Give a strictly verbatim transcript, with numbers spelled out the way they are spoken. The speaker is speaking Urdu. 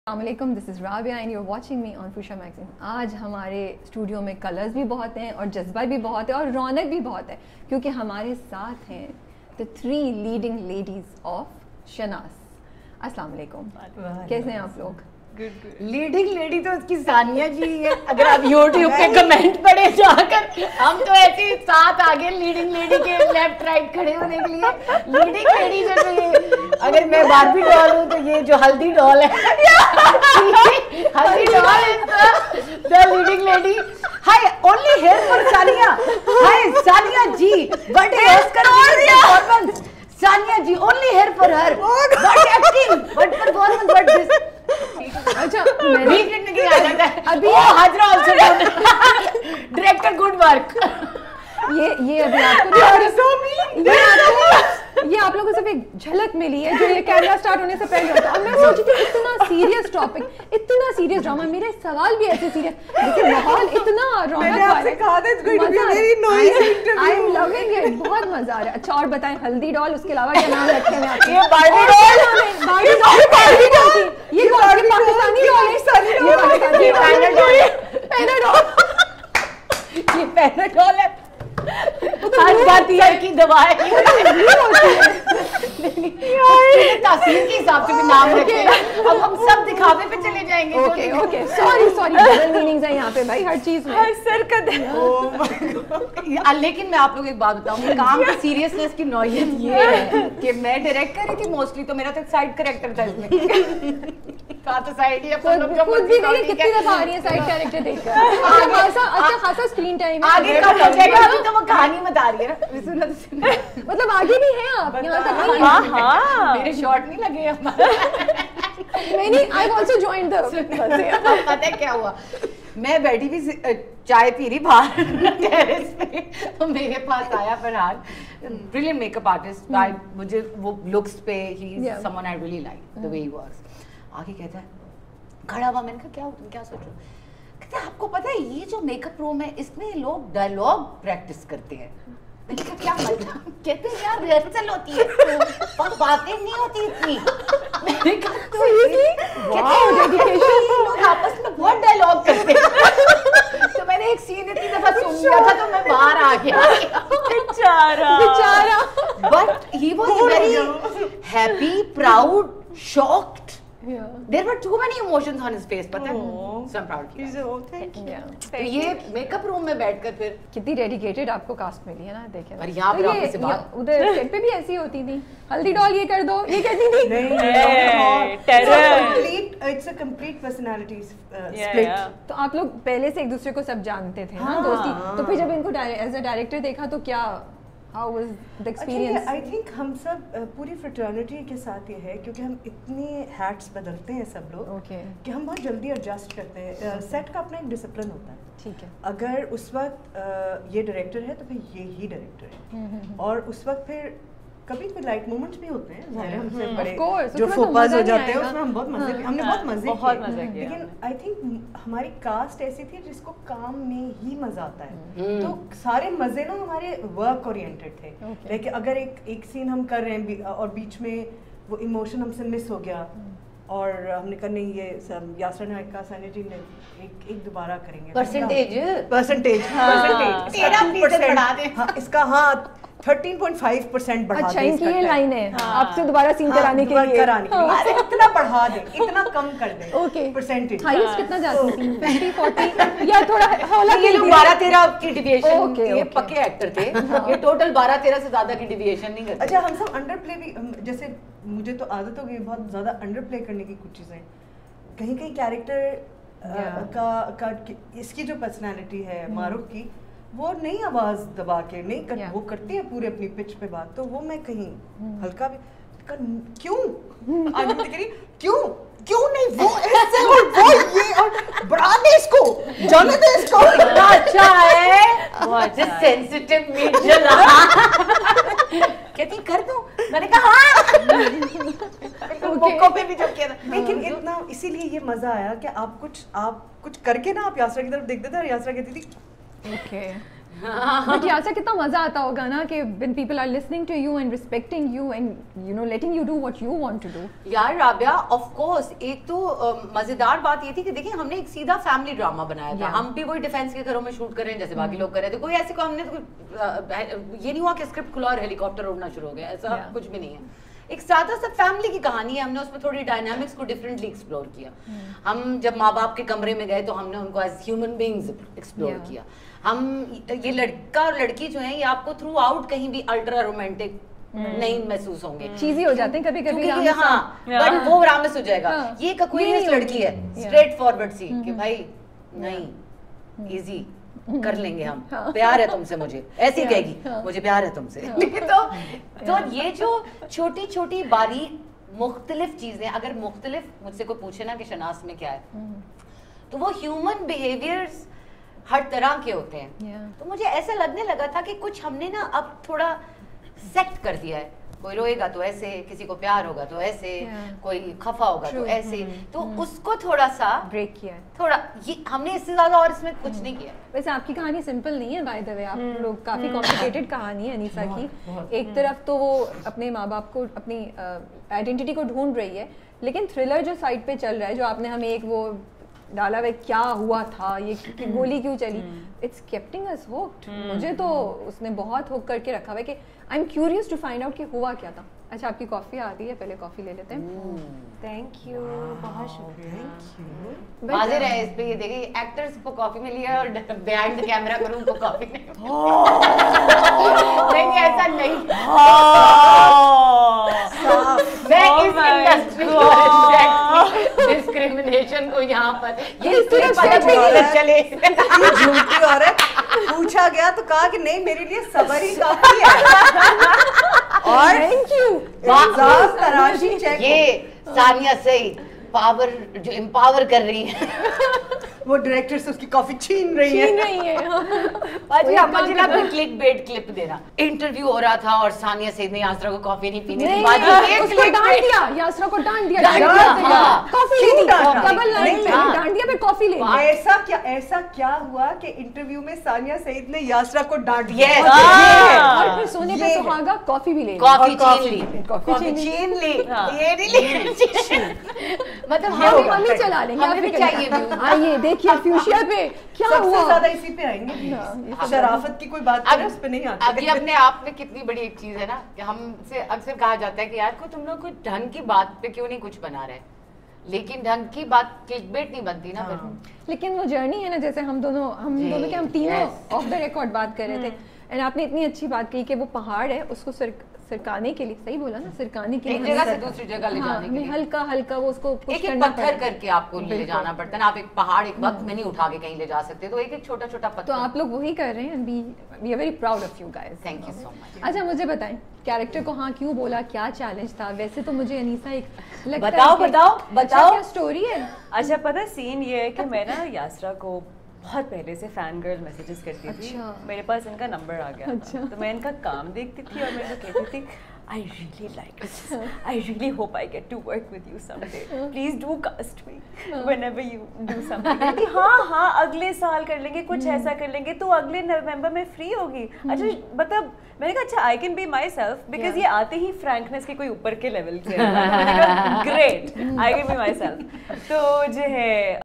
السلام علیکم، this is Rabia and you are watching me on Fuchsia Magazine. آج ہمارے اسٹوڈیو میں کلرز بھی بہت ہیں اور جذبہ بھی بہت ہے اور رونق بھی بہت ہے کیونکہ ہمارے ساتھ ہیں the three leading ladies of Shanaas. السلام علیکم، کیسے ہیں آپ لوگ؟ لیڈنگ لیڈی تو اس کی ثانیہ جی ہے. اگر آپ یوٹیوب پہ کمنٹ پڑھے جا کر، ہم تو ایسے ہی ساتھ آگے لیڈنگ لیڈی کے لیفٹ رائٹ کھڑے ہونے کے لیے. لیڈنگ لیڈی جو اگر میں باربی ڈال ہوں تو یہ جو ہلدی ڈال ہے، ہلدی ڈال ہے the leading lady. Hi only here for Sania. Hi Sania ji but Oscar performance. Sania ji only here for her. But acting but performance but this. اچھا ابھی ڈائریکٹر گڈ ورک. یہ یہ ابھی آپ کو یہ آپ لوگوں کو صرف ایک جھلک ملی ہے جو یہ کیمرہ سٹارٹ ہونے سے پہلے ہوتا ہے. اور میں سوچی تھی اتنا سیریس ٹاپک، اتنا سیریس ڈرامہ، میرے سوال بھی ایسے سیریس لیکن ماحول اتنا رونق والے. بہت مزہ آ رہا ہے. اچھا اور بتائیں، ہلدی ڈال اس کے علاوہ کیا نام رکھے ہیں آپ؟ یہ باربی ڈال. باربی ڈال یہ پاکستانی ڈال ہے. یہ پیناڈول یہ پیناڈول ہے. ہر بات یہ کی دوا ہے. تاثیر کے حساب سے بھی نام رکھے. اب ہم سب دکھاوے پہ چلے جائیں گے. Okay okay sorry sorry double meanings ہیں یہاں پہ بھائی ہر چیز میں. سر کا لیکن میں آپ لوگ ایک بات بتاؤں گی، کام کی سیریسنس کی نوعیت یہ ہے کہ میں ڈائریکٹ کر رہی تھی موسٹلی، تو میرا تو سائڈ کریکٹر تھا اس میں. کہا تو سائڈ ہی خود بھی نہیں کتنی دفعہ آ رہی ہے سائڈ کیریکٹر دیکھ کر. اچھا خاصا اسکرین ٹائم آگے کا پروجیکٹ ہے. ابھی تو وہ کہانی بتا رہی ہے نا، مطلب آگے بھی ہیں آپ یہاں تک نہیں؟ ہاں ہاں میرے شارٹ نہیں لگے ہمارے. میں نہیں آئی آلسو جوائنڈ دا. پتہ ہے کیا ہوا، میں بیٹھی بھی چائے پی رہی باہر ٹیرس پہ، تو میرے پاس آیا Farhan, brilliant make up artist. مجھے وہ لکس پہ ہی someone I really like the way he works. آگے کہتا ہے کھڑا ہوا، میں نے کہا کیا ہو تم کیا سوچ رہے ہو؟ کہتے ہیں آپ کو پتہ ہے یہ جو میک اپ روم ہے اس میں لوگ ڈائلاگ پریکٹس کرتے ہیں. میں نے کہا کیا مطلب؟ کہتے ہیں یار ریہرسل ہوتی ہے اور باتیں نہیں ہوتی اتنی. میں نے کہا لوگ آپس میں بہت ڈائلاگ کرتے ہیں. تو میں نے ایک سین اتنی دفعہ سن لیا تھا تو میں باہر آ گیا. بیچارہ بیچارہ but he was very happy, proud, shocked. Yeah. There were too many emotions on his face. پتہ ہے؟ So I'm proud of you. He's a oh, thank you. تو یہ میک اپ روم میں بیٹھ کر پھر کتنی ڈیڈیکیٹڈ آپ کو کاسٹ ملی ہے نا. دیکھیں اور یہاں پر آپ سے بات ادھر سیٹ پہ بھی ایسی ہوتی تھی، ہلدی ڈال یہ کر دو یہ کہتی تھی. نہیں terror, it's a complete personality split. تو آپ لوگ پہلے سے ایک دوسرے کو سب جانتے تھے نا دوستی. تو پھر جب ان کو ایز اے ڈائریکٹر دیکھا تو کیا How was the experience? I think ہم سب پوری فریٹرنیٹی کے ساتھ یہ ہے کیونکہ ہم اتنے ہیٹس بدلتے ہیں سب لوگ کہ ہم بہت جلدی ایڈجسٹ کرتے ہیں. سیٹ کا اپنا ایک ڈسپلن ہوتا ہے. ٹھیک ہے، اگر اس وقت یہ ڈائریکٹر ہے تو پھر یہ ہی ڈائریکٹر ہے. اور اس وقت پھر کبھی کوئی لائٹ مومنٹس بھی ہوتے ہیں ظاہر ہم سے بڑے جو فوپاز ہو جاتے ہیں اس میں ہم بہت مزے ہم نے بہت مزے کیے. لیکن آئی تھنک ہماری کاسٹ ایسی تھی جس کو کام میں ہی مزہ آتا ہے. تو سارے مزے نا ہمارے ورک اورینٹڈ تھے. لیکن اگر ایک ایک سین ہم کر رہے ہیں اور بیچ میں وہ ایموشن ہم سے مس ہو گیا اور ہم نے کہا نہیں یہ یاسر نے کہا ثانیہ جی نے ایک ایک دوبارہ کریں گے پرسنٹیج پرسنٹیج پرسنٹیج اس کا ہاں تھرٹین پوائنٹ فائیو پرسینٹ بڑھا دیں. اچھا ان کی یہ لائن ہے آپ سے دوبارہ سین کرانے کے لیے اتنا بڑھا دیں اتنا کم کر دیں. اوکے پرسینٹیج ہائیسٹ کتنا جاتی تھی؟ ٹوینٹی فورٹی یا تھوڑا حوالہ یہ لوگ بارہ تیرہ کی ڈیویشن، یہ پکے ایکٹر تھے، یہ ٹوٹل بارہ تیرہ سے زیادہ کی ڈیویشن نہیں کرتے. اچھا ہم سب انڈر پلے بھی، جیسے مجھے تو عادت ہو گئی بہت زیادہ انڈر پلے کرنے کی کچھ چیزیں. کہیں کہیں کیریکٹر کا اس کی جو پرسنالٹی ہے معروف کی وہ نہیں آواز دبا کے نہیں کر وہ کرتی ہے پورے اپنی پچ پہ بات. تو وہ میں کہیں ہلکا بھی کیوں کیوں کیوں نہیں وہ ایسے وہ یہ اور بڑھا دے اس کو جانے دے اس کو. اتنا اچھا ہے بہت سینسٹیو میٹ جلا کہتی کر دوں. میں نے کہا ہاں موقع پہ بھی جب کیا تھا. لیکن اتنا اسی لیے یہ مزہ آیا کہ آپ کچھ آپ کچھ کر کے نا آپ یاسرا کی طرف دیکھتے تھے اور یاسرا کہتی تھی اوکے بٹ یاسرا کتنا مزہ آتا ہوگا نا کہ when people are listening to you and respecting you and you know letting you do what you want to do. یار رابعہ آف کورس ایک تو مزیدار بات یہ تھی کہ دیکھیں ہم نے ایک سیدھا فیملی ڈرامہ بنایا تھا. ہم بھی وہی ڈیفینس کے گھروں میں شوٹ کر رہے ہیں جیسے باقی لوگ کر رہے تھے. کوئی ایسے کو ہم نے یہ نہیں ہوا کہ اسکرپٹ کھلا اور ہیلی کاپٹر اڑنا شروع ہو گیا, ایسا کچھ بھی نہیں ہے. ایک سادہ سا فیملی کی کہانی ہے. ہم نے اس میں تھوڑی ڈائنامکس کو ڈفرینٹلی ایکسپلور کیا. ہم جب ماں باپ کے کمرے میں گئے تو ہم نے ان کو ایز ہیومن بینگز ایکسپلور کیا. ہم یہ لڑکا اور لڑکی جو ہیں یہ آپ کو تھرو آؤٹ کہیں بھی الٹرا رومانٹک نہیں محسوس ہوں گے, چیزی ہو جاتے ہیں کبھی کبھی. ہاں بٹ وہ رامس ہو جائے گا. یہ ایکویریس لڑکی ہے اسٹریٹ فارورڈ سی کہ بھائی نہیں ایزی کر لیں گے ہم, پیار ہے تم سے مجھے, ایسی کہے گی مجھے پیار ہے تم سے. تو تو یہ جو چھوٹی چھوٹی باریک مختلف چیزیں, اگر مختلف مجھ سے کوئی پوچھے نا کہ شناس میں کیا ہے, تو وہ ہیومن بیہیویئرز ہر طرح کے ہوتے ہیں. تو مجھے ایسا لگنے لگا تھا کہ کچھ ہم نے نا اب تھوڑا سیٹ کر دیا ہے. کوئی روئے گا تو ایسے, کسی کو پیار ہوگا تو ایسے, کوئی خفا ہوگا تو ایسے. تو اس کو تھوڑا سا بریک کیا, تھوڑا یہ ہم نے اس سے زیادہ اور اس میں کچھ نہیں کیا. ویسے آپ کی کہانی سمپل نہیں ہے بائی دا وے, آپ لوگ کافی کمپلیکیٹڈ کہانی ہے انیسا کی. ایک طرف تو وہ اپنے ماں باپ کو اپنی آئیڈینٹی کو ڈھونڈ رہی ہے, لیکن تھرلر جو سائڈ پہ چل رہا ہے, جو آپ نے ہمیں ایک وہ ڈالا ہوا کیا ہوا تھا, یہ گولی کیوں چلی, اٹس کیپٹنگ اس ہوکڈ. مجھے تو اس نے بہت ہوک کر کے رکھا ہوا ہے کہ I am curious to find out کہ ہوا کیا تھا. اچھا آپ کی کافی آ رہی ہے, پہلے کافی لے لیتے ہیں. تھینک یو, بہت شکریہ. واضح رہے اس پہ یہ دیکھیں ایکٹرز کو کافی ملی ہے اور بیہائنڈ دا کیمرہ کروں کو کافی نہیں. نہیں ایسا نہیں, میں اس انڈسٹری کو ڈسکریمنیشن کو یہاں پر یہ چلے جھوٹی عورت. پوچھا گیا تو کہا کہ نہیں میرے لیے صبر ہی کافی ہے. اور تھینک یو. تراشی چیک, یہ ثانیہ سعید پاور جو امپاور کر رہی ہے, وہ ڈائریکٹر سے اس کی کافی چھین رہی ہے. چھین رہی ہے. باجی آپ مجھے نا کوئی کلک بیٹ کلپ دینا. انٹرویو ہو رہا تھا اور ثانیہ سعید نے یاسرا کو کافی نہیں پینی تھی. باجی اس کو ڈانٹ دیا, یاسرا کو ڈانٹ دیا, کافی لے لی, ڈبل لائن پہ ڈانٹ دیا, پھر کافی لے لی. ایسا کیا ایسا کیا ہوا کہ انٹرویو میں ثانیہ سعید نے یاسرا کو ڈانٹ دیا اور پھر سونے پہ سہاگا کافی بھی لے لی, کافی چھین لی, کافی چھین لی, یہ نہیں لی. مطلب ہم ہی چلا لیں گے. ہمیں بھی چاہیے آئیے دیکھیے فیوشیا پہ کیا ہوا. سب سے زیادہ اسی پہ آئیں گے. شرافت کی کوئی بات کرے اس پہ نہیں آتی. اب یہ اپنے آپ میں کتنی بڑی ایک چیز ہے نا کہ ہم سے اکثر کہا جاتا ہے کہ یار کو تم لوگ کوئی ڈھنگ کی بات پہ کیوں نہیں کچھ بنا رہے, لیکن ڈھنگ کی بات کلک بیٹ نہیں بنتی نا پھر. لیکن وہ جرنی ہے نا, جیسے ہم دونوں ہم دونوں کے ہم تینوں آف دا ریکارڈ بات کر رہے تھے, اینڈ آپ نے اتنی اچھی بات کی کہ وہ پہاڑ ہے اس کو سرکانے کے لیے, صحیح بولا نا, سرکانے کے لیے ایک جگہ سے دوسری جگہ لے جانے کے لیے ہلکا ہلکا وہ اس کو ایک ایک پتھر کر کے آپ کو لے جانا پڑتا ہے نا. آپ ایک پہاڑ ایک وقت میں نہیں اٹھا کے کہیں لے جا سکتے, تو ایک ایک چھوٹا چھوٹا پتھر. تو آپ لوگ وہی کر رہے ہیں, we are very proud of you guys. Thank you so much. اچھا مجھے بتائیں کیریکٹر کو ہاں کیوں بولا, کیا چیلنج تھا؟ ویسے تو مجھے انیسا ایک لگتا ہے بتاؤ بتاؤ بتاؤ کیا اسٹوری ہے. اچھا پتہ سین یہ ہے کہ میں نا یاسرا کو بہت پہلے سے فین گرل میسیجز کرتی تھی. میرے پاس ان کا نمبر آ گیا تھا, تو میں ان کا کام دیکھتی تھی اور میں ان کو کہتی تھی I really like this. I really hope I get to work with you someday. Please do cast me whenever you do something. کہتی ہاں ہاں اگلے سال کر لیں گے, کچھ ایسا کر لیں گے, تو اگلے نومبر میں فری ہوگی. اچھا مطلب میں نے کہا اچھا I can be myself because یہ آتے ہی فرینکنیس کے کوئی اوپر کے لیول کے, میں نے کہا great I can be myself. تو جو ہے